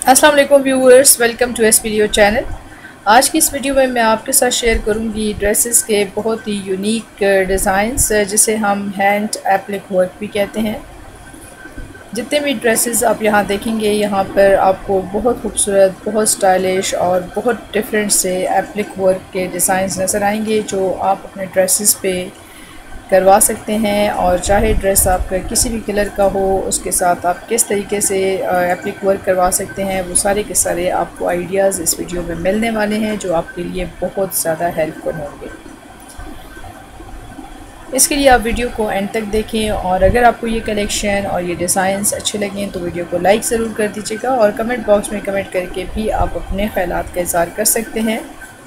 अस्सलाम वालेकुम viewers, welcome to S video channel. आज की इस वीडियो में मैं आपके साथ शेयर करूंगी ड्रेसेस के बहुत ही यूनिक डिज़ाइंस जिसे हम हैंड एप्लिक वर्क भी कहते हैं। जितने भी ड्रेसेस आप यहाँ देखेंगे, यहाँ पर आपको बहुत खूबसूरत, बहुत स्टाइलिश और बहुत डिफरेंट से एप्लिक वर्क के डिज़ाइंस नज़र आएंगे जो आप अपने ड्रेसेस पे करवा सकते हैं। और चाहे ड्रेस आपका किसी भी कलर का हो, उसके साथ आप किस तरीके से एप्लिक वर्क करवा सकते हैं, वो सारे के सारे आपको आइडियाज़ इस वीडियो में मिलने वाले हैं जो आपके लिए बहुत ज़्यादा हेल्पफुल होंगे। इसके लिए आप वीडियो को एंड तक देखें और अगर आपको ये कलेक्शन और ये डिज़ाइंस अच्छे लगें तो वीडियो को लाइक ज़रूर कर दीजिएगा और कमेंट बॉक्स में कमेंट करके भी आप अपने ख्यालात का इज़हार कर सकते हैं।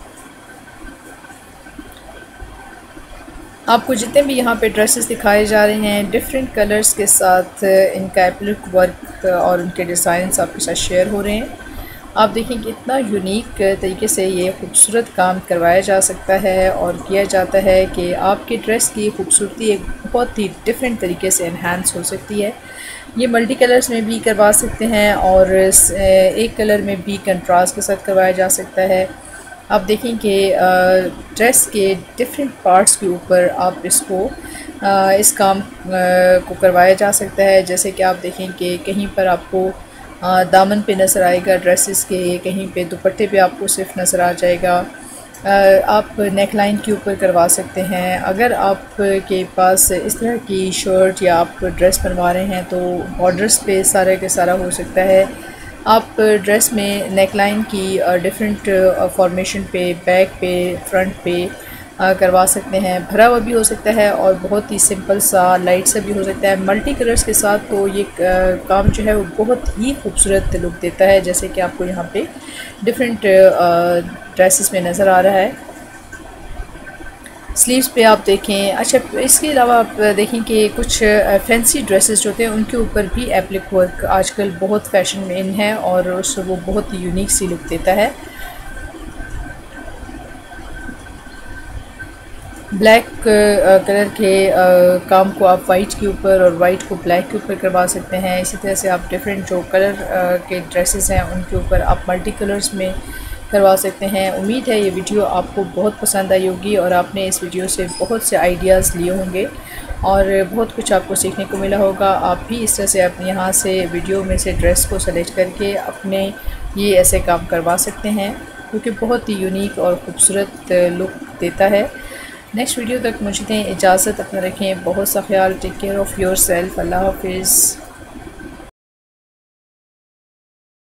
आपको जितने भी यहाँ पे ड्रेसेस दिखाए जा रहे हैं डिफरेंट कलर्स के साथ इनका एप्लिक वर्क और उनके डिज़ाइंस आपके साथ शेयर हो रहे हैं। आप देखें कि इतना यूनिक तरीके से ये खूबसूरत काम करवाया जा सकता है और किया जाता है कि आपकी ड्रेस की खूबसूरती एक बहुत ही डिफरेंट तरीके से इन्हांस हो सकती है। ये मल्टी कलर्स में भी करवा सकते हैं और एक कलर में भी कंट्रास्ट के साथ करवाया जा सकता है। आप देखें कि ड्रेस के डिफरेंट पार्ट्स के ऊपर आप इसको इस काम को करवाया जा सकता है। जैसे कि आप देखें कि कहीं पर आपको दामन पे नज़र आएगा ड्रेसेस के, कहीं पे दुपट्टे पे आपको सिर्फ नज़र आ जाएगा। आप नेक लाइन के ऊपर करवा सकते हैं। अगर आपके पास इस तरह की शर्ट या आप ड्रेस बनवा रहे हैं तो बॉर्डर्स पे सारा के सारा हो सकता है। आप ड्रेस में नेक लाइन की डिफरेंट फॉर्मेशन पे, बैक पे, फ्रंट पे करवा सकते हैं। भरा हुआ भी हो सकता है और बहुत ही सिंपल सा लाइट सा भी हो सकता है। मल्टी कलर्स के साथ तो ये काम जो है वो बहुत ही खूबसूरत लुक देता है, जैसे कि आपको यहाँ पे डिफरेंट ड्रेसेस में नज़र आ रहा है। स्लीव्स पे आप देखें। अच्छा, इसके अलावा आप देखें कि कुछ फैंसी ड्रेसेस जो होते हैं उनके ऊपर भी एप्लिक वर्क आजकल बहुत फैशन में इन है और उससे वो बहुत ही यूनिक सी लुक देता है। ब्लैक कलर के काम को आप वाइट के ऊपर और वाइट को ब्लैक के ऊपर करवा सकते हैं। इसी तरह से आप डिफरेंट जो कलर के ड्रेसेस हैं उनके ऊपर आप मल्टी कलर्स में करवा सकते हैं। उम्मीद है ये वीडियो आपको बहुत पसंद आई होगी और आपने इस वीडियो से बहुत से आइडियाज़ लिए होंगे और बहुत कुछ आपको सीखने को मिला होगा। आप भी इस तरह से अपने यहाँ से वीडियो में से ड्रेस को सेलेक्ट करके अपने ये ऐसे काम करवा सकते हैं क्योंकि बहुत ही यूनिक और ख़ूबसूरत लुक देता है। नेक्स्ट वीडियो तक मुझे दें इजाज़त। अपना रखें बहुत सा ख्याल। Take care of your self. अल्लाह हाफिज़।